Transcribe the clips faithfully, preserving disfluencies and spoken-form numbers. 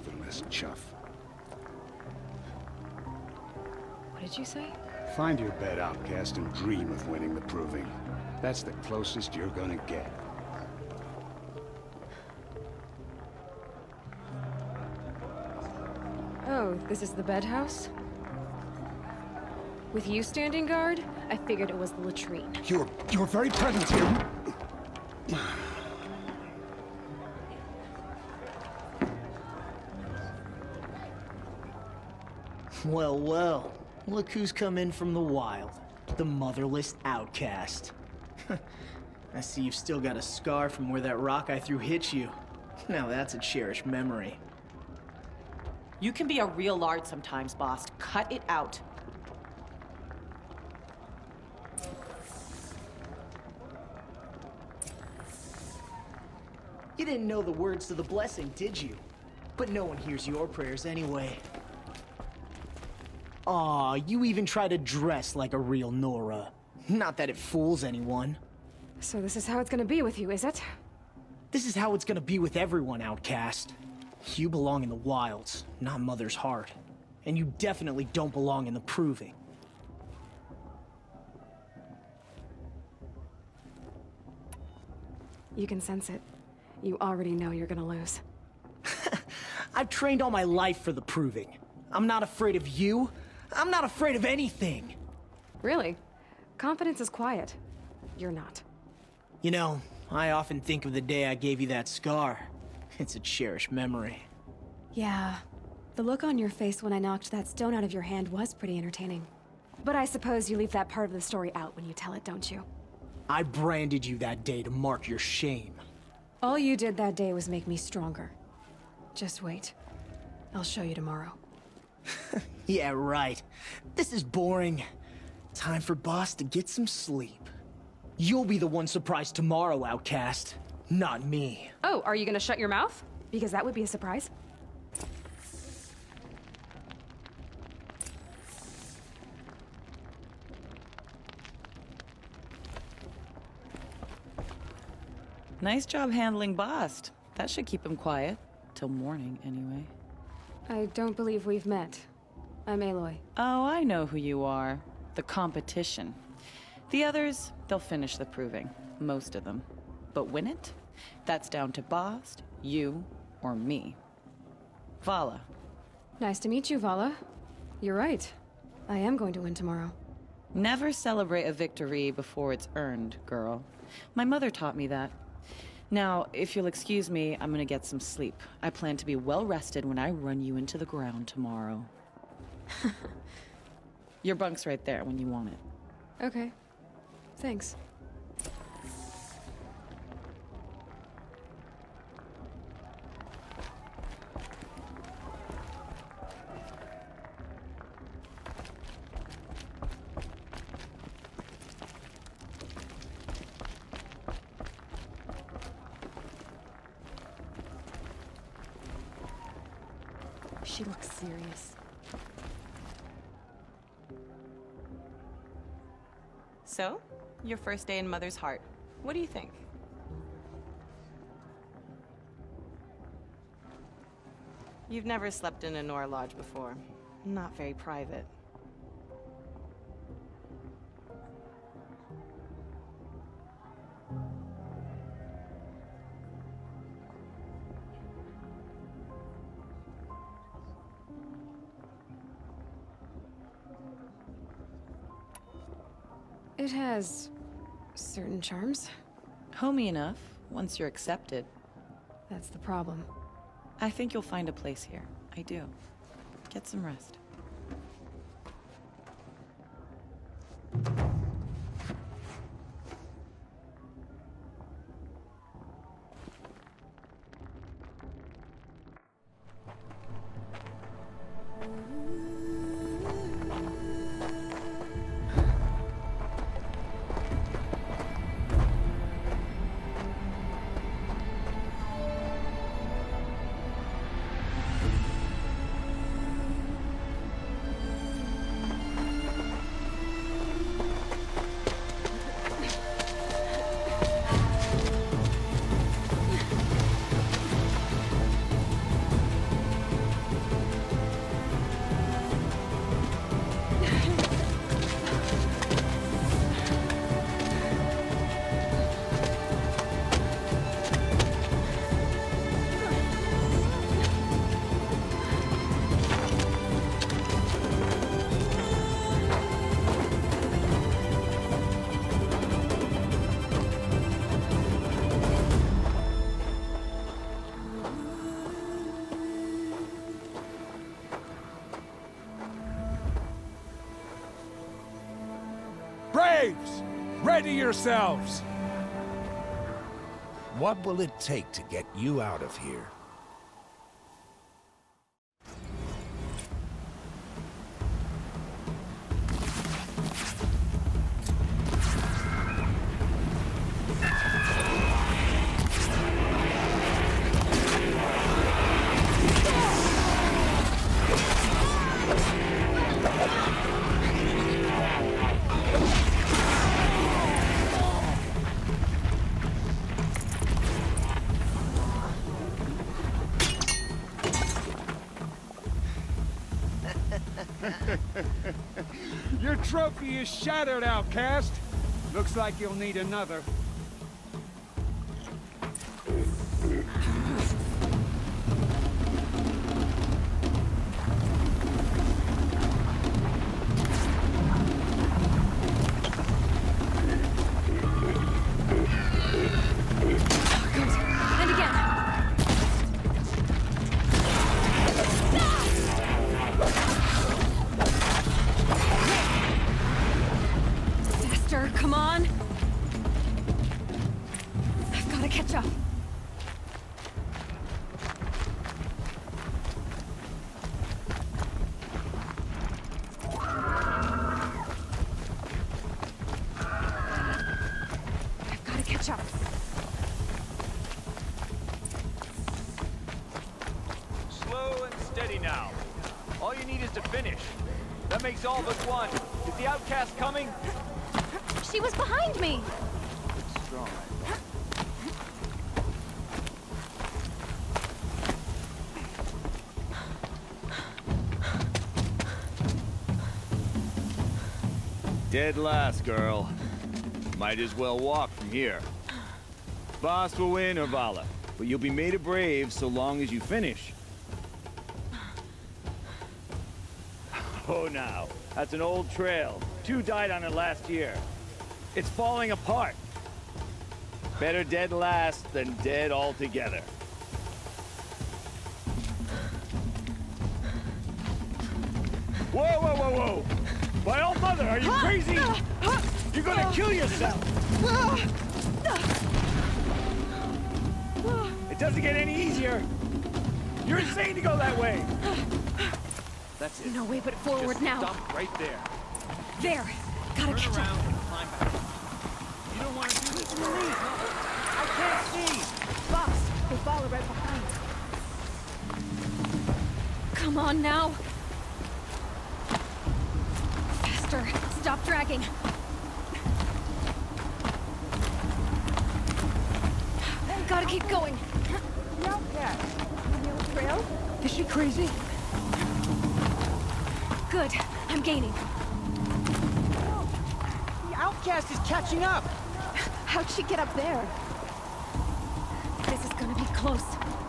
little less chuff. What did you say? Find your bed, outcast, and dream of winning the proving. That's the closest you're gonna get. Oh, this is the bed house? With you standing guard, I figured it was the latrine. Your, your very presence here... Well, well. Look who's come in from the wild. The motherless outcast. I see you've still got a scar from where that rock I threw hit you. Now that's a cherished memory. You can be a real lard sometimes, boss. Cut it out. You didn't know the words to the blessing, did you? But no one hears your prayers anyway. Aw, you even try to dress like a real Nora. Not that it fools anyone. So this is how it's gonna be with you, is it? This is how it's gonna be with everyone, outcast. You belong in the wilds, not Mother's heart. And you definitely don't belong in the proving. You can sense it. You already know you're gonna lose. I've trained all my life for the proving. I'm not afraid of you. I'm not afraid of anything. Really? Confidence is quiet. You're not. You know, I often think of the day I gave you that scar. It's a cherished memory. Yeah. The look on your face when I knocked that stone out of your hand was pretty entertaining. But I suppose you leave that part of the story out when you tell it, don't you? I branded you that day to mark your shame. All you did that day was make me stronger. Just wait. I'll show you tomorrow. Yeah, right. This is boring. Time for Boss to get some sleep. You'll be the one surprised tomorrow, outcast. Not me. Oh, are you gonna shut your mouth? Because that would be a surprise. Nice job handling Bast. That should keep him quiet. Till morning, anyway. I don't believe we've met. I'm Aloy. Oh, I know who you are. The competition. The others, they'll finish the proving. Most of them. But win it? That's down to Bast, you, or me. Vala. Nice to meet you, Vala. You're right. I am going to win tomorrow. Never celebrate a victory before it's earned, girl. My mother taught me that. Now, if you'll excuse me, I'm gonna get some sleep. I plan to be well rested when I run you into the ground tomorrow. Your bunk's right there when you want it. Okay. Thanks. She looks serious. So, your first day in Mother's heart. What do you think? You've never slept in a Nora Lodge before. Not very private. It has certain charms. Homey enough, once you're accepted. That's the problem. I think you'll find a place here. I do. Get some rest. Braves! Ready yourselves! What will it take to get you out of here? Your trophy is shattered, outcast. Looks like you'll need another. And again. Faster, come on. I've got to catch up. I've got to catch up. Slow and steady now. All you need is to finish. That makes all but one. Is the outcast coming? She was behind me. Looks strong. Dead last, girl. Might as well walk from here. Boss will win, or Vala, but you'll be made a brave so long as you finish. Oh, now. That's an old trail. Two died on it last year. It's falling apart. Better dead last than dead altogether. Whoa, whoa, whoa, whoa! My old mother, are you crazy? You're gonna kill yourself! It doesn't get any easier. You're insane to go that way. That's it. No way but forward Just now. Stop right there. There. Gotta Turn catch around up. and climb back. You don't want to do this to me. I can't see. Boss, they follow right behind. Come on now. Faster. Stop dragging. Gotta keep going. The outcast. On the old trail? Is she crazy? Good. I'm gaining. No. The outcast is catching up. How'd she get up there? This is gonna be close.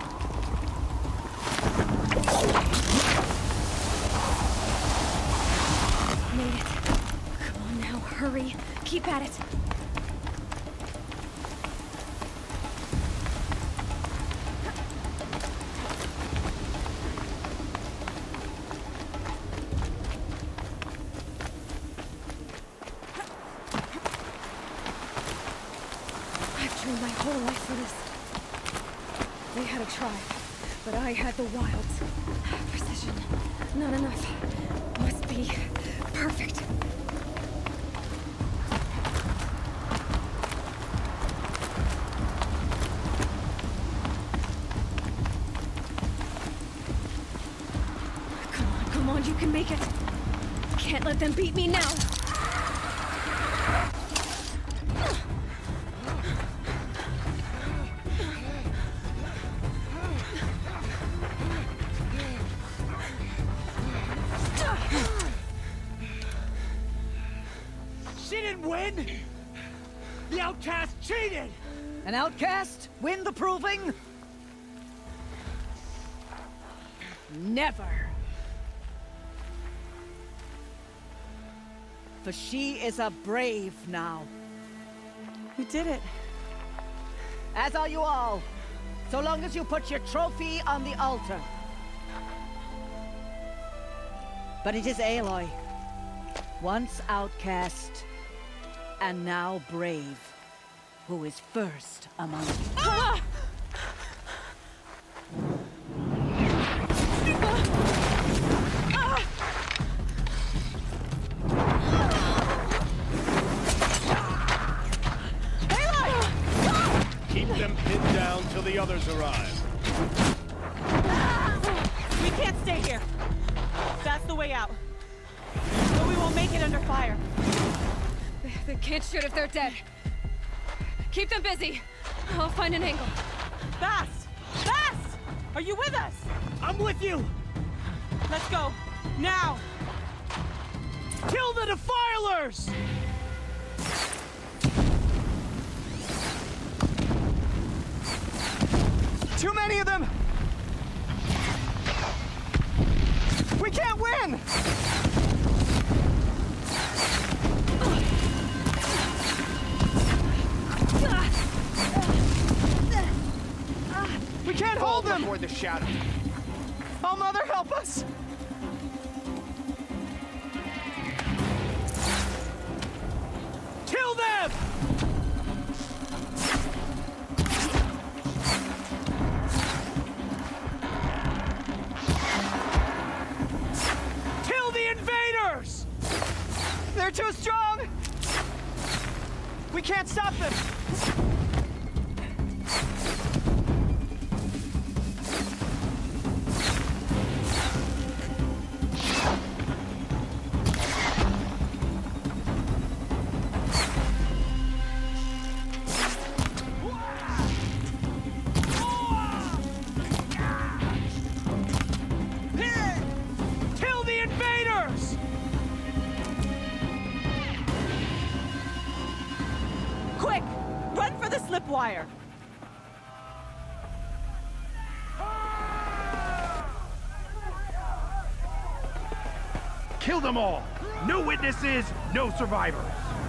Made it. Come on now, hurry. Keep at it. I've trained my whole life for this. They had a tribe, but I had the wilds. Precision. Not enough. Must be perfect. Come on, come on, you can make it. Can't let them beat me now. She didn't win! The outcast cheated! An outcast? Win the proving? Never. For she is a brave now. You did it. As are you all. So long as you put your trophy on the altar. But it is Aloy. Once outcast, and now brave. Who is first among you? Ah! Keep them pinned down till the others arrive. We can't stay here. That's the way out. But we won't make it under fire. They, they can't shoot if they're dead. Keep them busy. I'll find an angle. Fast! Fast! Are you with us? I'm with you! Let's go. Now! Kill the Defilers! Too many of them! We can't win! We can't hold them! Before the shadow. Oh, Mother, help us! Kill them! Kill the invaders! They're too strong! We can't stop them! Kill the invaders! Quick! Run for the slipwire! Kill them all! No witnesses, no survivors!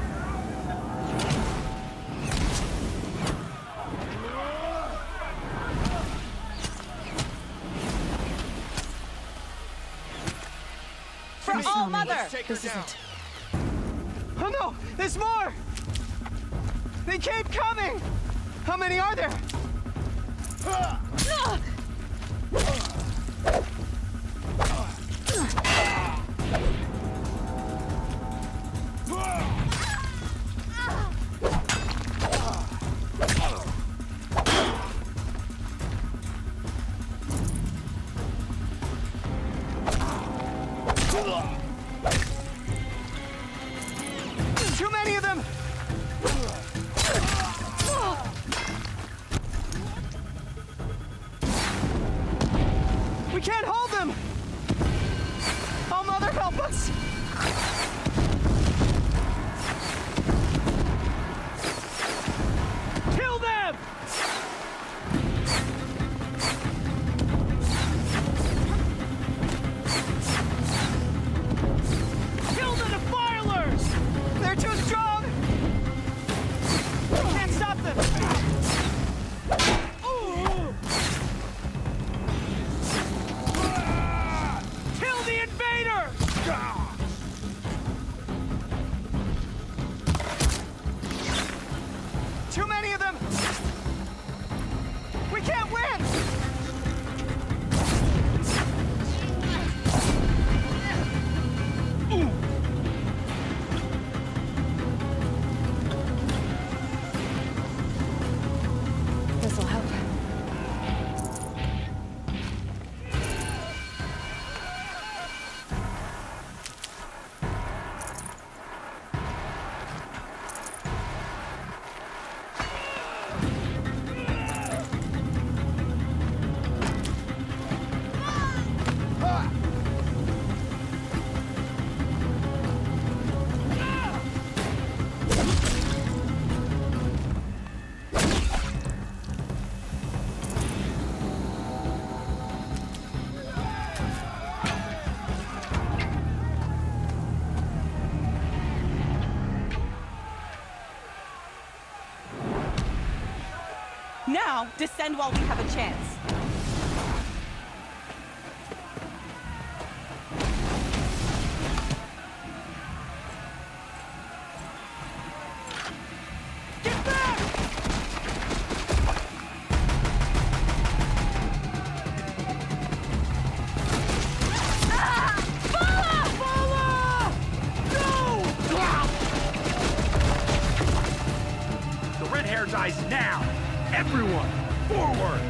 For All Mother! This is it. Oh no! There's more! They keep coming! How many are there? Too many of them! We can't hold them! Oh, Mother, help us! Kill them! Kill the Defilers! They're too strong! We can't stop them! Kill the invaders! Too many of them! We can't win! This'll help. Now, descend while we have a chance. Everyone, forward!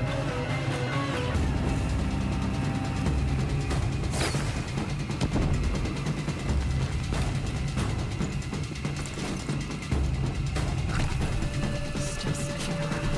Still sniffing around.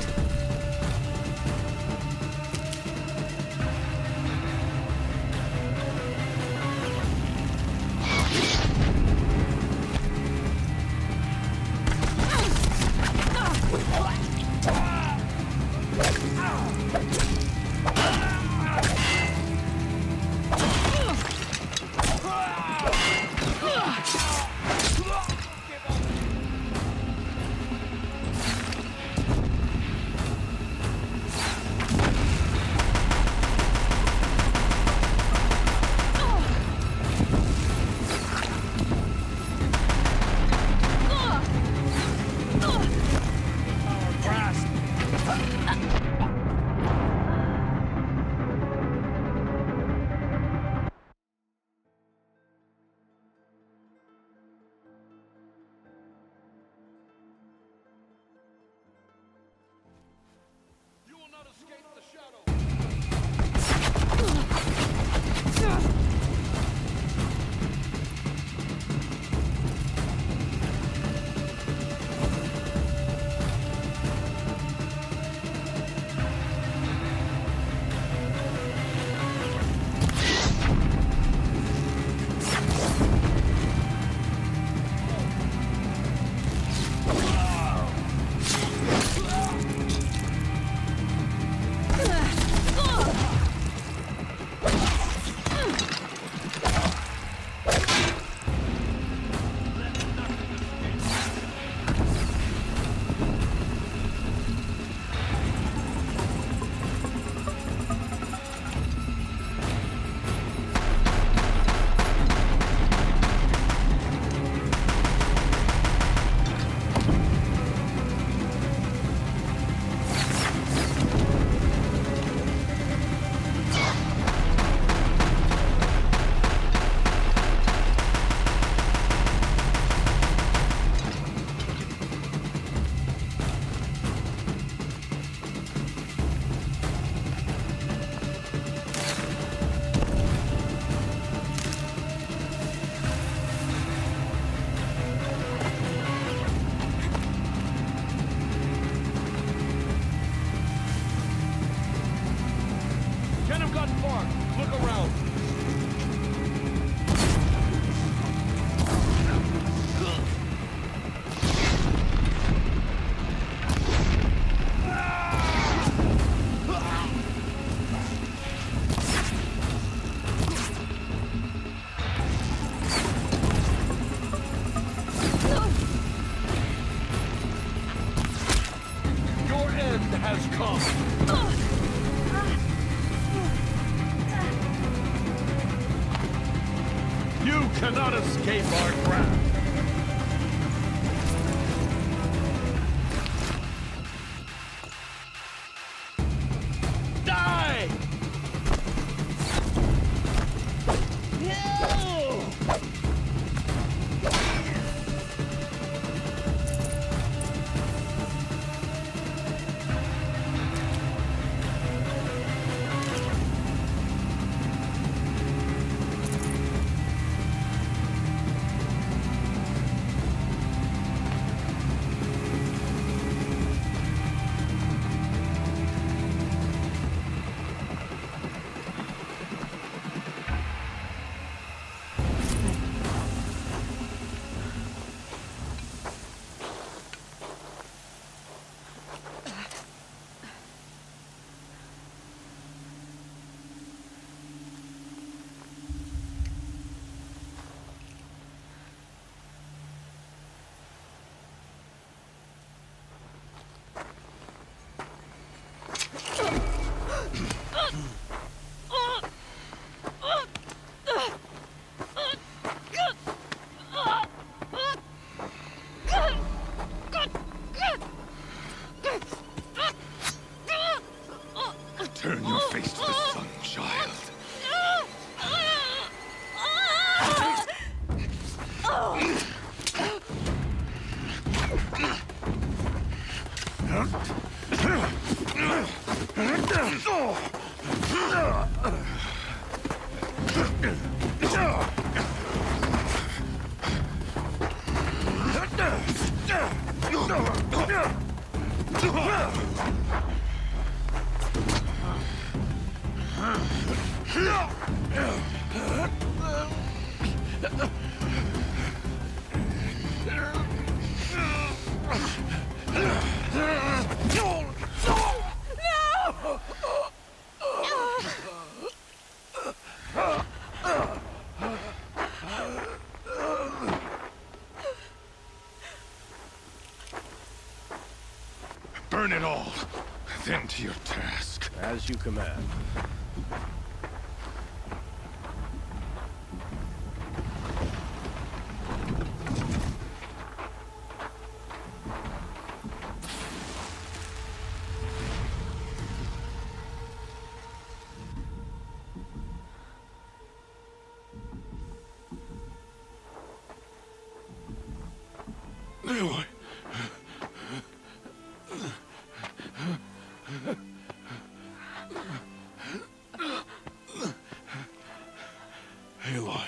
You cannot escape our grasp. Die! Turn your face to the sun, child. Huh? Burn it all, then to your task. As you command. Aloy. Aloy.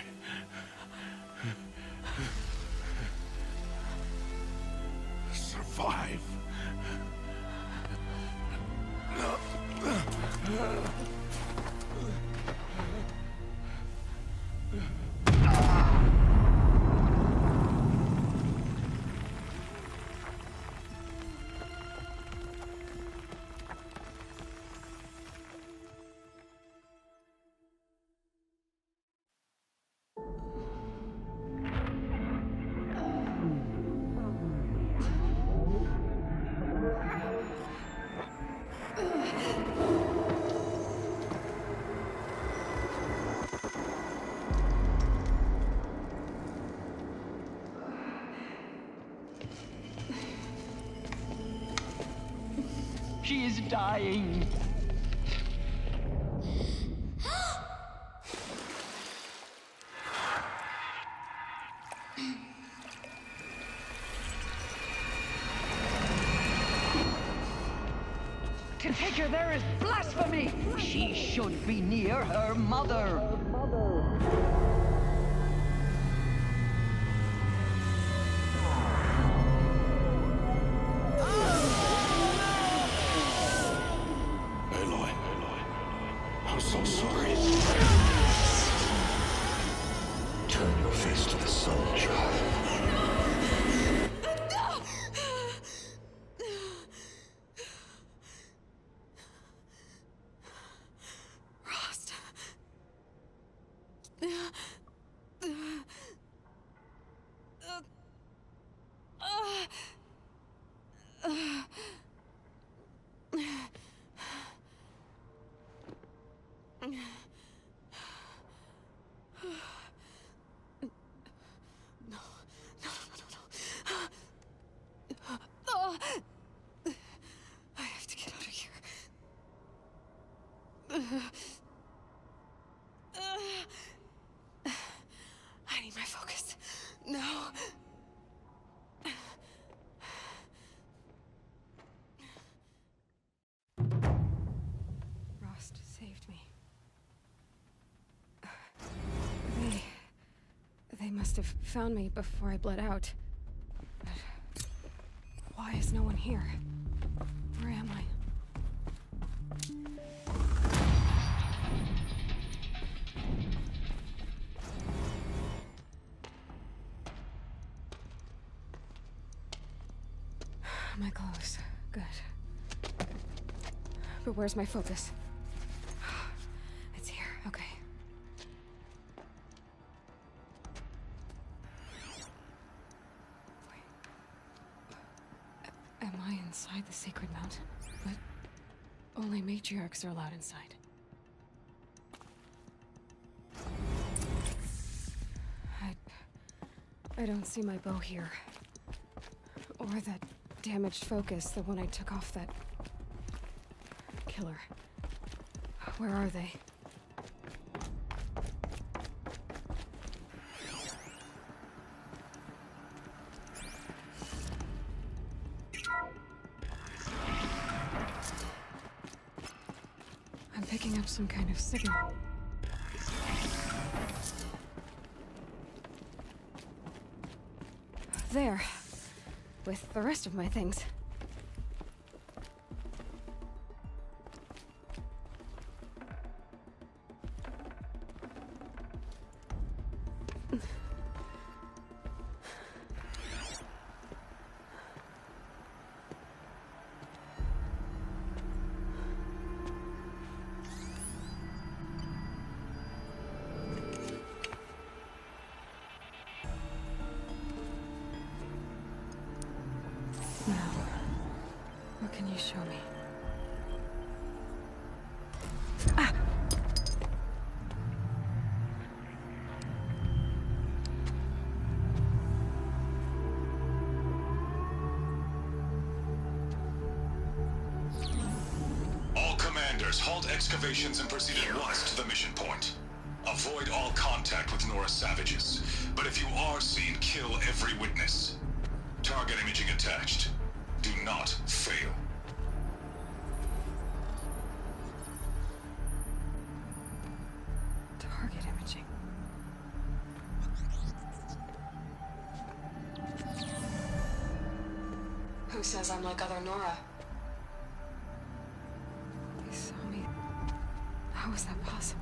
Survive. She is dying. To take her there is blasphemy. She should be near her mother. I'm so sorry. Turn your face to the sun, child. Rost. I need my focus. No. Rost saved me. They... They must have found me before I bled out. But why is no one here? Where am I? My clothes. Good. But where's my focus? It's here. Okay. Wait. A- am I inside the Sacred Mountain? But only matriarchs are allowed inside. I... I don't see my bow here. Or that damaged focus, the one I took off that killer. Where are they? picking up some kind of signal. There. With the rest of my things. Can you show me? Ah! All commanders, halt excavations and proceed at once to the mission point. Avoid all contact with Nora savages. But if you are seen, kill every witness. Target imaging attached. Do not fail. Target imaging. Who says I'm like other Nora? They saw me. How is that possible?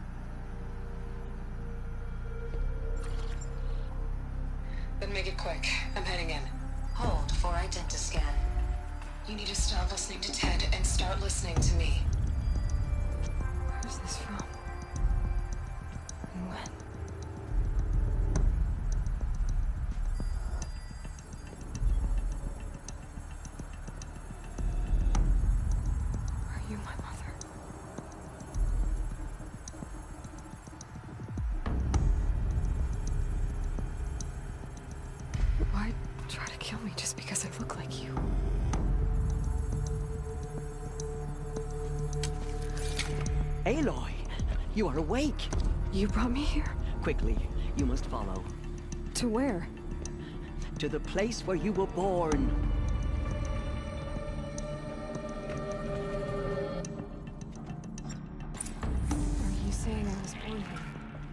Then make it quick. I'm heading in. Hold for identiscan. You need to stop listening to Ted and start listening to me. Where's this from? And when? Are you my mother? Why try to kill me just because I look like you? Aloy, you are awake. You brought me here? Quickly, you must follow. To where? To the place where you were born. Are you saying I was born here?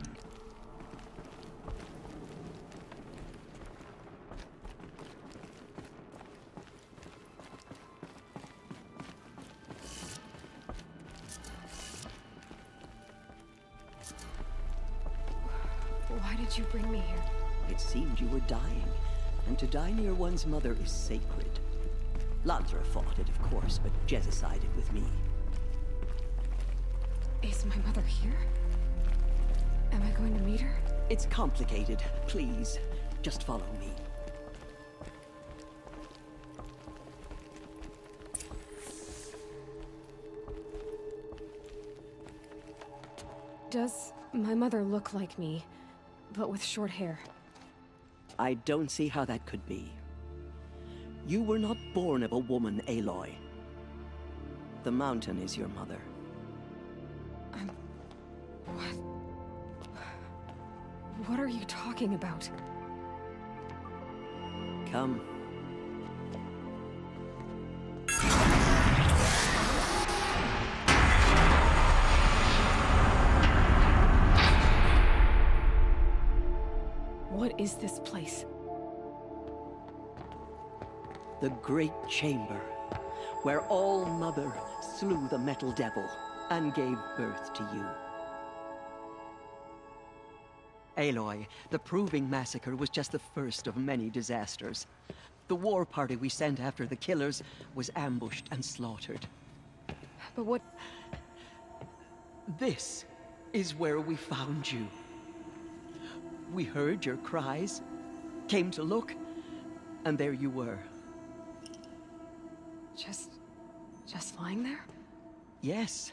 Why did you bring me here? It seemed you were dying, and to die near one's mother is sacred. Lansra fought it, of course, but Jezza sided with me. Is my mother here? Am I going to meet her? It's complicated. Please, just follow me. Does my mother look like me, but with short hair? I don't see how that could be. You were not born of a woman, Aloy. The mountain is your mother. I'm... What? What are you talking about? Come. What is this place? The Great Chamber, where All-Mother slew the Metal Devil and gave birth to you. Aloy, the Proving Massacre was just the first of many disasters. The war party we sent after the killers was ambushed and slaughtered. But what... This is where we found you. We heard your cries, came to look, and there you were. Just... just lying there? Yes.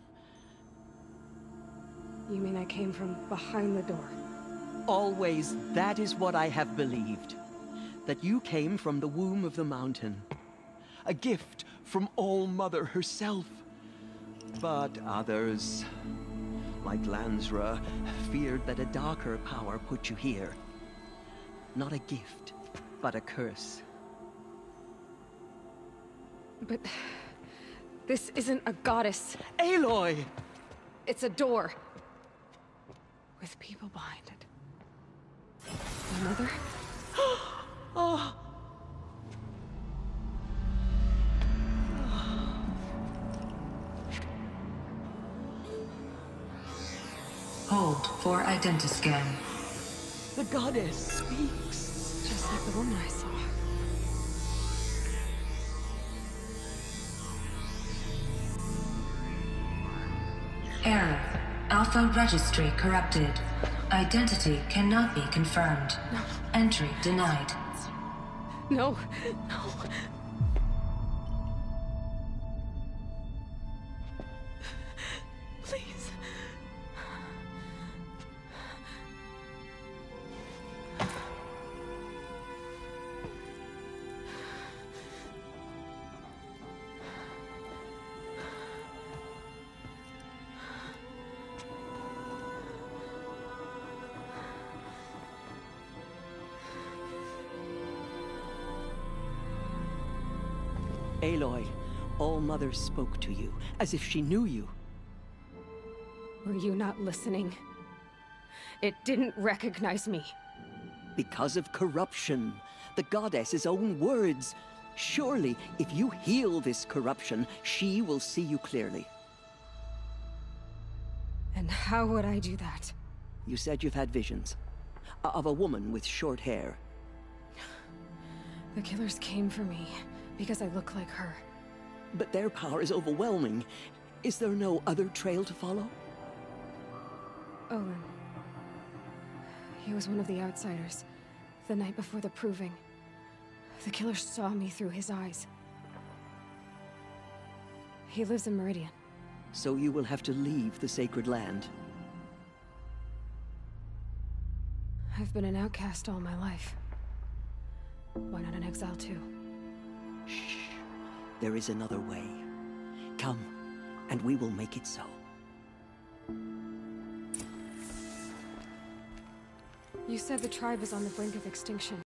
You mean I came from behind the door? Always, that is what I have believed. That you came from the womb of the mountain. A gift from All-Mother herself. But others, like Lansra, feared that a darker power put you here. Not a gift, but a curse. But... This isn't a goddess. Aloy! It's a door. With people behind it. My mother? Oh. Hold for identiscan. The goddess speaks. Just like the woman I saw. Error. Alpha registry corrupted. Identity cannot be confirmed. No. Entry denied. No. No. Please. Aloy, All Mother spoke to you, as if she knew you. Were you not listening? It didn't recognize me. Because of corruption. The goddess's own words. Surely, if you heal this corruption, she will see you clearly. And how would I do that? You said you've had visions. Of a woman with short hair. The killers came for me. Because I look like her. But their power is overwhelming. Is there no other trail to follow? Owen. He was one of the outsiders. The night before the proving. The killers saw me through his eyes. He lives in Meridian. So you will have to leave the sacred land. I've been an outcast all my life. Why not an exile too? Shh. There is another way. Come, and we will make it so. You said the tribe is on the brink of extinction.